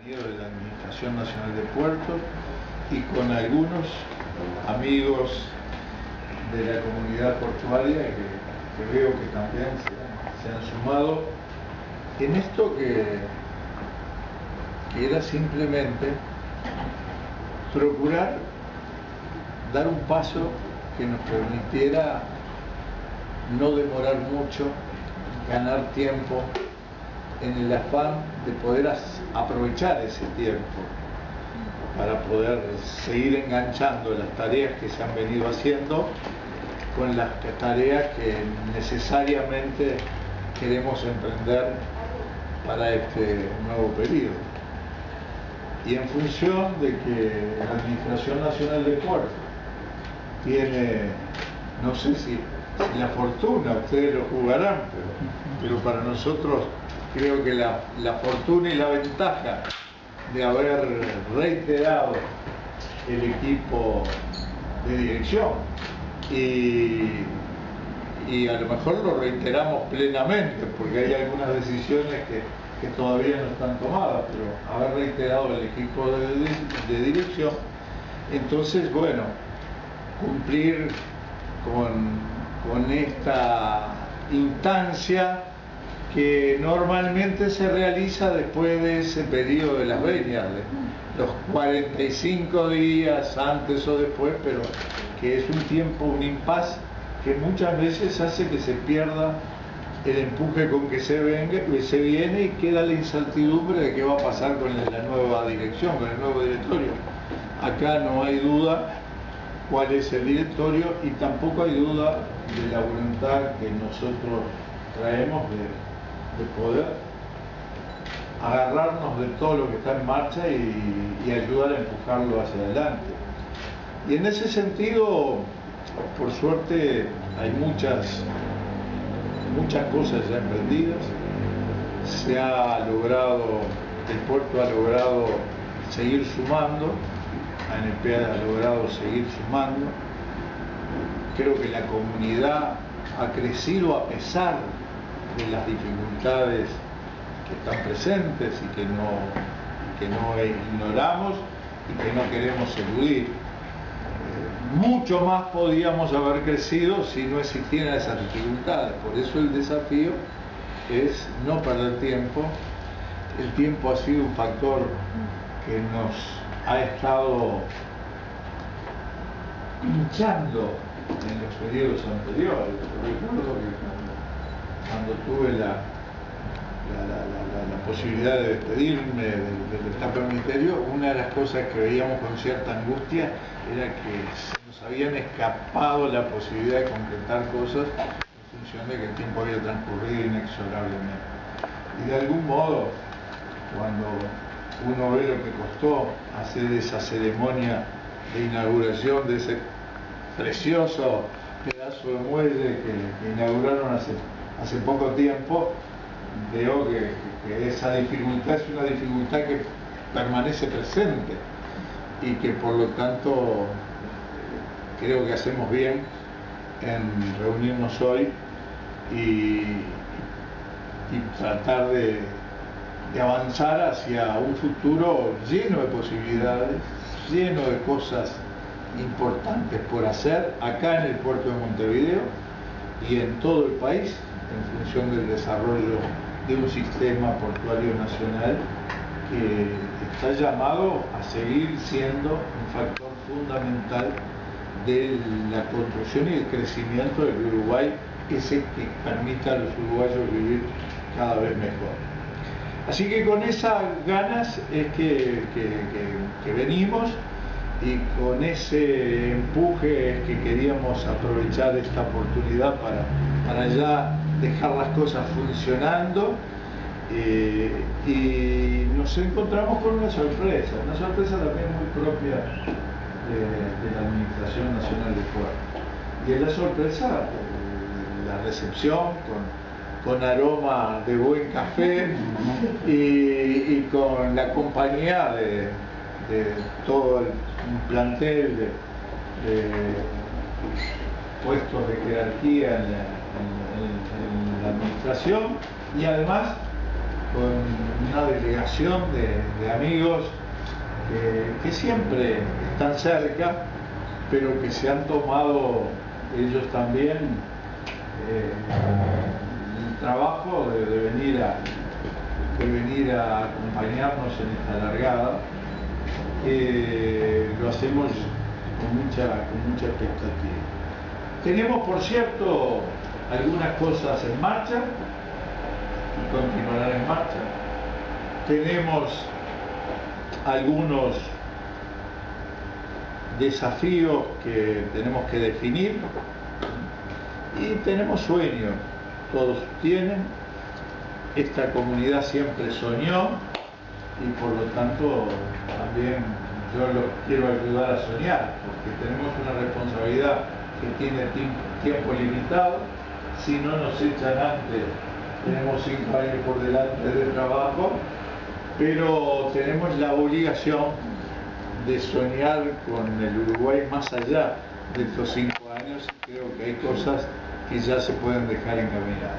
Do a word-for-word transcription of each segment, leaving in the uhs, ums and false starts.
de la Administración Nacional de Puertos y con algunos amigos de la comunidad portuaria que, que veo que también se, se han sumado en esto que, que era simplemente procurar dar un paso que nos permitiera no demorar mucho, ganar tiempo en el afán de poder aprovechar ese tiempo para poder seguir enganchando las tareas que se han venido haciendo con las tareas que necesariamente queremos emprender para este nuevo periodo. Y en función de que la Administración Nacional de Puertos tiene, no sé si, si la fortuna, ustedes lo jugarán, pero, pero para nosotros creo que la, la fortuna y la ventaja de haber reiterado el equipo de dirección y, y a lo mejor lo reiteramos plenamente porque hay algunas decisiones que, que todavía no están tomadas, pero haber reiterado el equipo de, de, de dirección, entonces bueno, cumplir con, con esta instancia que normalmente se realiza después de ese periodo de las venias, de los cuarenta y cinco días antes o después, pero que es un tiempo, un impas que muchas veces hace que se pierda el empuje con que se, venga, que se viene y queda la incertidumbre de qué va a pasar con la nueva dirección, con el nuevo directorio. Acá no hay duda cuál es el directorio y tampoco hay duda de la voluntad que nosotros traemos de de poder agarrarnos de todo lo que está en marcha y, y ayudar a empujarlo hacia adelante. Y en ese sentido, por suerte, hay muchas, muchas cosas ya emprendidas. Se ha logrado, el puerto ha logrado seguir sumando, A N P ha logrado seguir sumando. Creo que la comunidad ha crecido a pesar de las dificultades que están presentes y que no, que no ignoramos y que no queremos eludir. Eh, mucho más podíamos haber crecido si no existieran esas dificultades. Por eso el desafío es no perder tiempo. El tiempo ha sido un factor que nos ha estado hinchando en los periodos anteriores. Recuerdo que cuando tuve la, la, la, la, la posibilidad de despedirme del, del destape ministerio, una de las cosas que veíamos con cierta angustia era que se nos habían escapado la posibilidad de concretar cosas en función de que el tiempo había transcurrido inexorablemente. Y de algún modo, cuando uno ve lo que costó hacer esa ceremonia de inauguración de ese precioso pedazo de muelle que, que inauguraron hace hace poco tiempo, veo que, que esa dificultad es una dificultad que permanece presente y que por lo tanto creo que hacemos bien en reunirnos hoy y, y tratar de, de avanzar hacia un futuro lleno de posibilidades, lleno de cosas importantes por hacer acá en el puerto de Montevideo y en todo el país, en función del desarrollo de un sistema portuario nacional que está llamado a seguir siendo un factor fundamental de la construcción y el crecimiento del Uruguay, ese que permita a los uruguayos vivir cada vez mejor. Así que con esas ganas es que, que, que, que venimos y con ese empuje es que queríamos aprovechar esta oportunidad para, para ya dejar las cosas funcionando eh, y nos encontramos con una sorpresa, una sorpresa también muy propia de, de la Administración Nacional de Puertos. Y es la sorpresa, eh, la recepción con, con aroma de buen café y, y con la compañía de, de todo el, un plantel de, de puestos de jerarquía en la, en, en, en la administración y además con una delegación de, de amigos que, que siempre están cerca, pero que se han tomado ellos también eh, el trabajo de, de venir a de venir a acompañarnos en esta largada. Eh, lo hacemos con mucha, con mucha expectativa. Tenemos, por cierto, algunas cosas en marcha y continuarán en marcha. Tenemos algunos desafíos que tenemos que definir y tenemos sueños, todos tienen. Esta comunidad siempre soñó y por lo tanto también yo los quiero ayudar a soñar, porque tenemos una responsabilidad que tiene tiempo limitado. Si no nos echan antes, tenemos cinco años por delante de trabajo, pero tenemos la obligación de soñar con el Uruguay más allá de estos cinco años. Creo que hay cosas que ya se pueden dejar encaminar.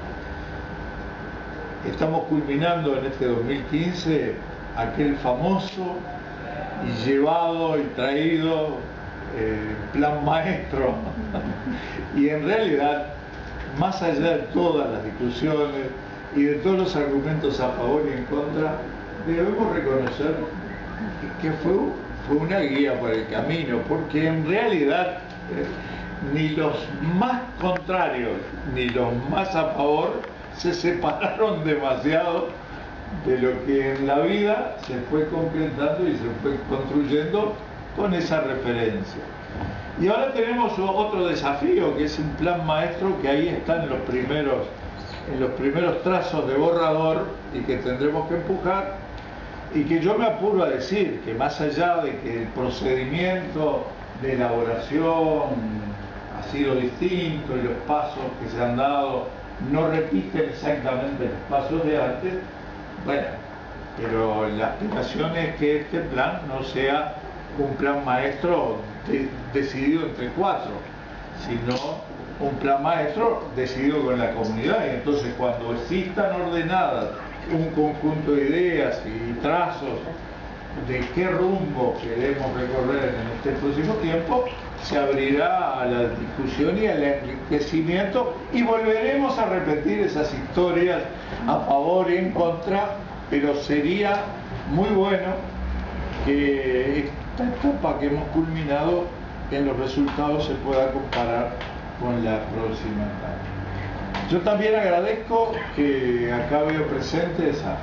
Estamos culminando en este dos mil quince aquel famoso y llevado y traído eh, plan maestro y en realidad, más allá de todas las discusiones y de todos los argumentos a favor y en contra, debemos reconocer que fue, fue una guía por el camino, porque en realidad eh, ni los más contrarios ni los más a favor se separaron demasiado de lo que en la vida se fue concretando y se fue construyendo con esa referencia. Y ahora tenemos otro desafío, que es un plan maestro que ahí está en los primeros, en los primeros trazos de borrador y que tendremos que empujar, y que yo me apuro a decir que más allá de que el procedimiento de elaboración ha sido distinto y los pasos que se han dado no repiten exactamente los pasos de antes, bueno, pero la aspiración es que este plan no sea un plan maestro de, decidido entre cuatro, sino un plan maestro decidido con la comunidad. Y entonces, cuando existan ordenadas un conjunto de ideas y trazos de qué rumbo queremos recorrer en este próximo tiempo, se abrirá a la discusión y al enriquecimiento y volveremos a repetir esas historias a favor y en contra, pero sería muy bueno que esta etapa que hemos culminado en los resultados se pueda comparar con la próxima etapa. Yo también agradezco que acá veo presentes a,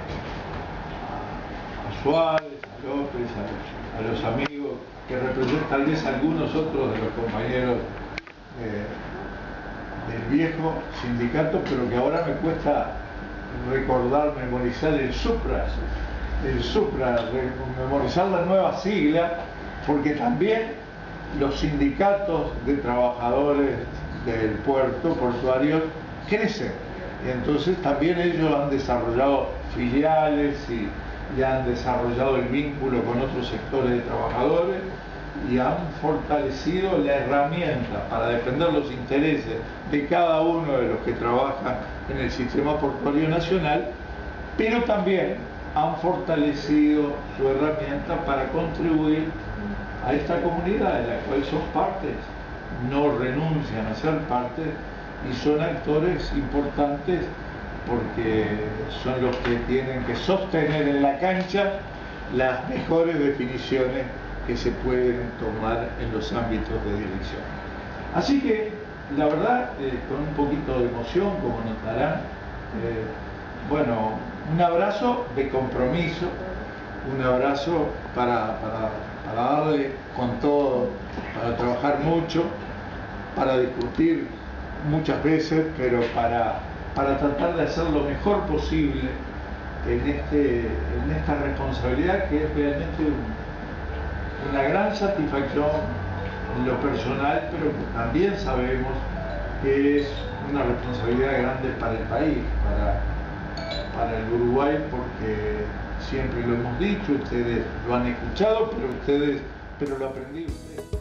a Suárez, a López, a, a los amigos que representan tal vez algunos otros de los compañeros eh, del viejo sindicato, pero que ahora me cuesta recordar, memorizar el SUPRA, el SUPRA, memorizar la nueva sigla, porque también los sindicatos de trabajadores del puerto portuario crecen, y entonces también ellos han desarrollado filiales y y han desarrollado el vínculo con otros sectores de trabajadores y han fortalecido la herramienta para defender los intereses de cada uno de los que trabajan en el sistema portuario nacional, pero también han fortalecido su herramienta para contribuir a esta comunidad de la cual son partes, no renuncian a ser parte y son actores importantes, porque son los que tienen que sostener en la cancha las mejores definiciones que se pueden tomar en los ámbitos de dirección. Así que, la verdad, eh, con un poquito de emoción, como notarán, eh, bueno, un abrazo de compromiso, un abrazo para, para, para darle con todo, para trabajar mucho, para discutir muchas veces, pero para para tratar de hacer lo mejor posible en, este, en esta responsabilidad, que es realmente un, una gran satisfacción en lo personal, pero que también sabemos que es una responsabilidad grande para el país, para, para el Uruguay, porque siempre lo hemos dicho, ustedes lo han escuchado, pero ustedes, pero lo aprendí ustedes.